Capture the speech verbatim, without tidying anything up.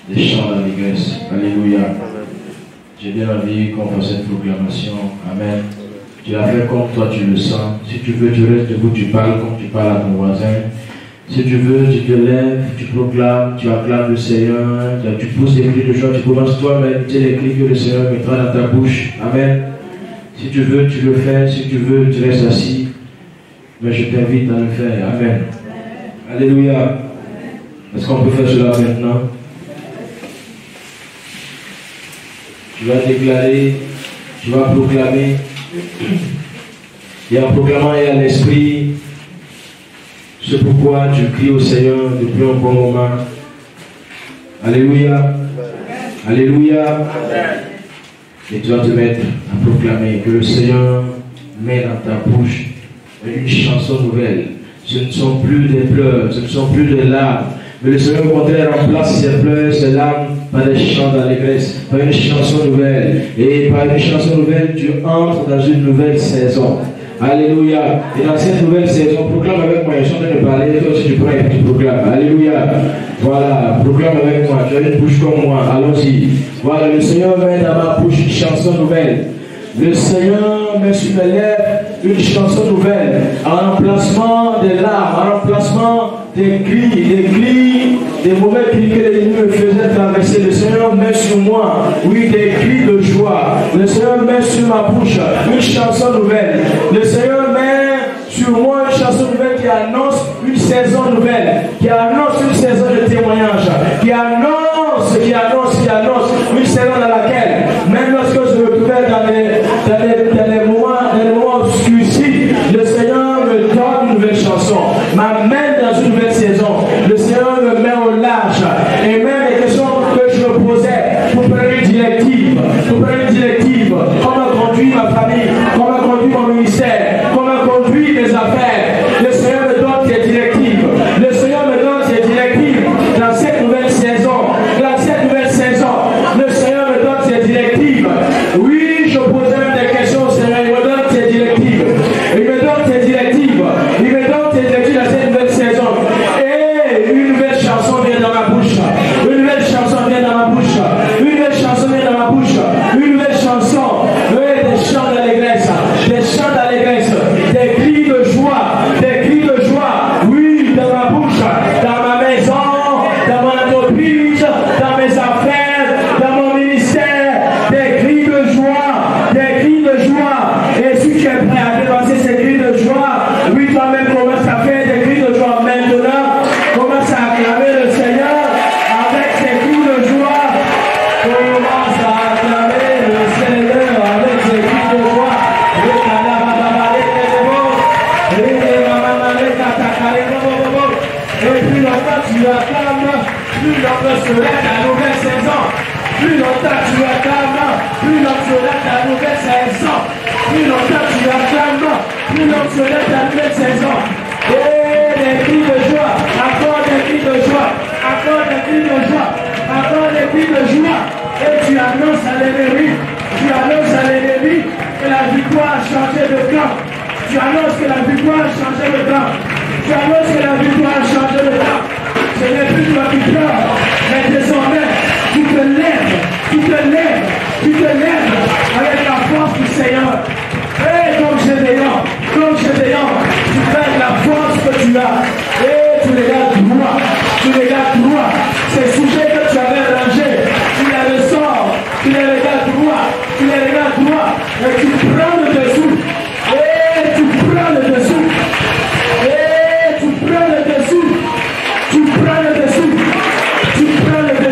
des chants d'allégresse. Alléluia. J'ai bien envie qu'on fasse cette proclamation. Amen. Tu l'as fait comme toi tu le sens. Si tu veux, tu restes debout, tu parles comme tu parles à ton voisin. Si tu veux, tu te lèves, tu proclames, tu acclames le Seigneur, tu pousses des cris de joie, tu commences toi-même à imiter les cris que le Seigneur mettra dans ta bouche. Amen. Si tu veux, tu le fais. Si tu veux, tu restes assis. Mais je t'invite à le faire. Amen. Alléluia. Est-ce qu'on peut faire cela maintenant? Tu vas déclarer, tu vas proclamer. Et en proclamant et à l'esprit, c'est pourquoi tu cries au Seigneur depuis un bon moment. Alléluia. Alléluia. Et tu vas te mettre à proclamer que le Seigneur met dans ta bouche une chanson nouvelle. Ce ne sont plus des pleurs, ce ne sont plus des larmes. Mais le Seigneur, au contraire, remplace ces pleurs, ces larmes par des chants d'allégresse, par une chanson nouvelle. Et par une chanson nouvelle, tu entres dans une nouvelle saison. Alléluia. Et dans cette nouvelle saison, proclame avec moi. Je suis en train de parler, toi aussi tu prends et tu proclames. Alléluia. Voilà, proclame avec moi. Tu as une bouche comme moi. Allons-y. Voilà, le Seigneur met dans ma bouche une chanson nouvelle. Le Seigneur met sur mes lèvres une chanson nouvelle. En remplacement des larmes, en remplacement des cris, des cris, des mauvais cris que l'ennemi me faisait traverser. Le Seigneur met sur moi, oui, des cris de joie. Le Seigneur met sur ma bouche une chanson nouvelle. Le Seigneur met sur moi une chanson nouvelle qui annonce une saison nouvelle, qui annonce une saison de témoignage, qui annonce, qui annonce, qui annonce une saison dans laquelle, même lorsque je me trouvais dans les, dans les, dans les moments, dans les moments obscurs ici, le Seigneur me donne une nouvelle chanson, m'amène dans une nouvelle saison. Le Seigneur me met au large et même les questions que je me posais pour prendre une directive, pour prendre une directive, comment conduire ma famille, comment conduire mon ministère, comment conduire mes affaires. Le Seigneur me donne ses directives. Le Seigneur me donne ses directives dans cette nouvelle saison. Dans cette nouvelle saison, le Seigneur me donne ses directives. Oui, je posais même des questions au Seigneur. Il me donne ses directives. Il me donne ses directives. Il me donne ses directives dans cette nouvelle saison. Et une nouvelle chanson vient dans ma bouche. Une nouvelle chanson vient dans ma bouche. Une nouvelle chanson vient dans ma bouche. Une nouvelle chanson. Oui, des chants d'allégresse. Des chants d'allégresse. Des cris de joie. Des cris de joie. Oui, dans ma bouche. Dans ma maison. Dans mon entreprise. Dans mes affaires. Dans mon ministère. Des cris de joie. Des cris de joie. Et si tu es prêt à dépasser ces cris de joie, oui, toi-même commence à faire des cris de joie maintenant. Commence à acclamer le Seigneur avec ses cris de joie. Commence à acclamer le Seigneur avec ses cris de joie. Et plus longtemps tu acclames, plus longtemps sera ta nouvelle saison. Plus longtemps tu acclames, plus longtemps sera ta nouvelle saison. Plus longtemps tu acclames, plus longtemps sera ta nouvelle saison. Et des cris de joie, encore des cris de joie, encore des cris de joie, encore des cris de joie. Et tu annonces à l'ennemi, tu annonces à l'ennemi que la victoire a changé de camp. Tu annonces que la victoire a changé de camp. Tu annonces que la victoire a changé de camp. Ce n'est plus toi qui pleures, mais désormais, tu te lèves, tu te lèves, tu te lèves avec la force du Seigneur. Et comme Gédéon, comme Gédéon, tu fais la force que tu as. Et tu les gardes droit, tu les gardes droit. Ces sujets que tu avais rangés, tu les ressors, tu les regardes droit, tu les regardes droit, et tu prends le dessous. Et tu prends le dessous. Et tu prends le dessous. Tu prends le dessous. Tu prends le dessous.